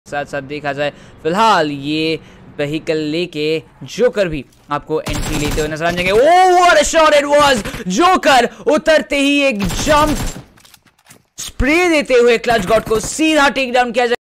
साथ साथ देखा जाए फिलहाल ये व्हीकल लेके जोकर भी आपको एंट्री लेते हुए नजर आ जाएंगे। Oh what a shot it was! Joker उतरते ही एक जंप स्प्रे देते हुए क्लच गॉड को सीधा टेक डाउन किया जाए।